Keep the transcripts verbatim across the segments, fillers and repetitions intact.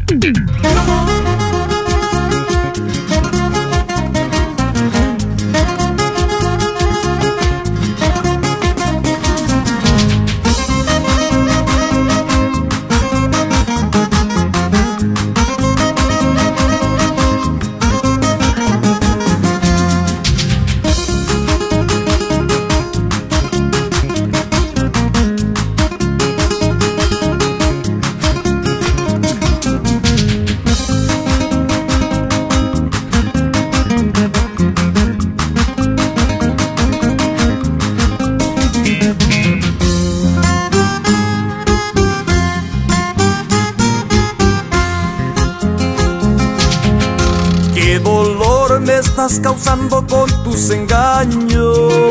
Qué dolor me estás causando con tus engaños.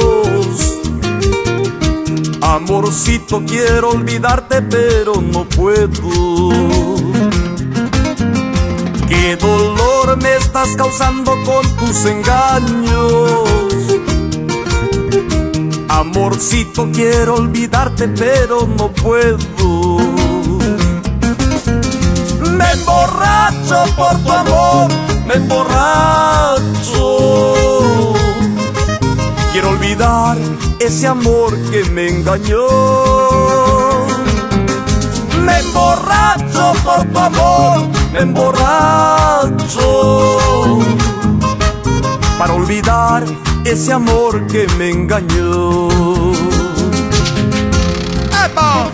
Amorcito, quiero olvidarte pero no puedo. Qué dolor me estás causando con tus engaños. Amorcito, quiero olvidarte pero no puedo. Me emborracho por tu amor, me emborracho. Quiero olvidar ese amor que me engañó. Me emborracho por tu amor, me emborracho, para olvidar ese amor que me engañó. ¡Epa!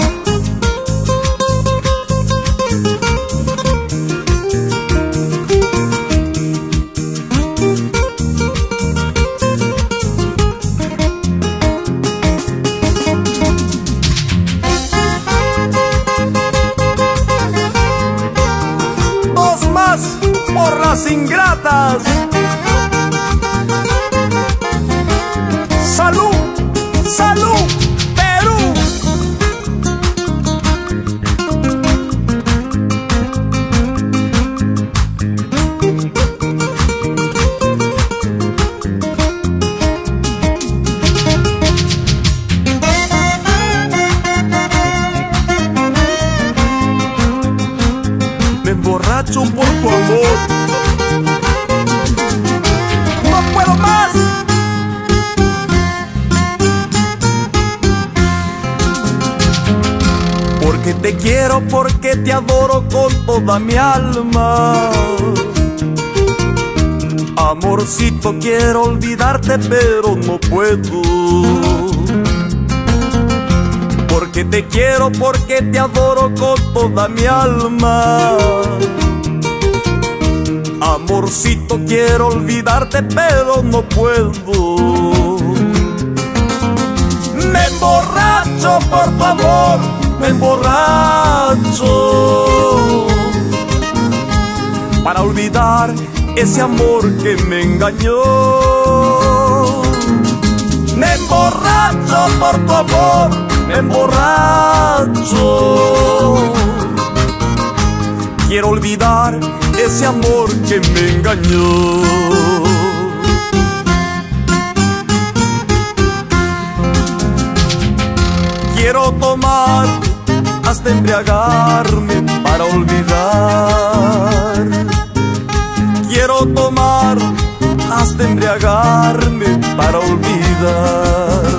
Por las ingratas. Salud, salud, Perú. Me emborracho por tu amor. ¡No puedo más! Porque te quiero, porque te adoro con toda mi alma. Amorcito, quiero olvidarte pero no puedo. Porque te quiero, porque te adoro con toda mi alma. Amorcito, quiero olvidarte pero no puedo. Me emborracho por tu amor, me emborracho, para olvidar ese amor que me engañó. Me emborracho por tu amor, me emborracho, quiero olvidar ese amor que me engañó. Quiero tomar hasta embriagarme para olvidar. Quiero tomar hasta embriagarme para olvidar.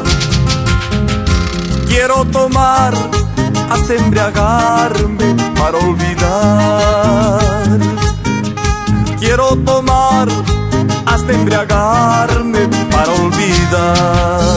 Quiero tomar hasta embriagarme para olvidar. Quiero tomar hasta embriagarme para olvidar.